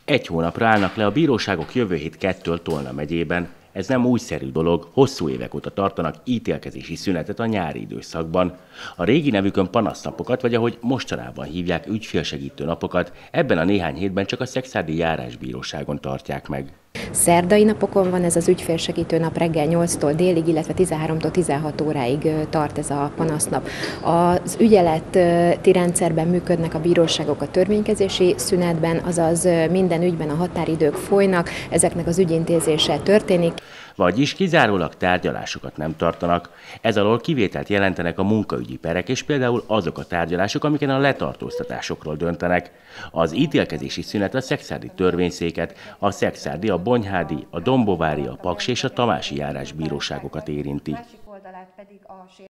Egy hónapra állnak le a bíróságok jövő hét 2-től Tolna megyében. Ez nem újszerű dolog, hosszú évek óta tartanak ítélkezési szünetet a nyári időszakban. A régi nevükön panasznapokat, vagy ahogy mostanában hívják, ügyfélsegítő napokat, ebben a néhány hétben csak a szekszárdi járásbíróságon tartják meg. Szerdai napokon van ez az ügyfélsegítő nap, reggel 8-tól délig, illetve 13-tól 16 óráig tart ez a panasznap. Az ügyeleti rendszerben működnek a bíróságok a törvénykezési szünetben, azaz minden ügyben a határidők folynak, ezeknek az ügyintézése történik. Vagyis kizárólag tárgyalásokat nem tartanak. Ez alól kivételt jelentenek a munkaügyi perek, és például azok a tárgyalások, amiken a letartóztatásokról döntenek. Az ítélkezési szünet a szekszárdi törvényszéket, a szekszárdi, a bonyhádi, a dombovári, a paksi és a tamási járásbíróságokat érinti.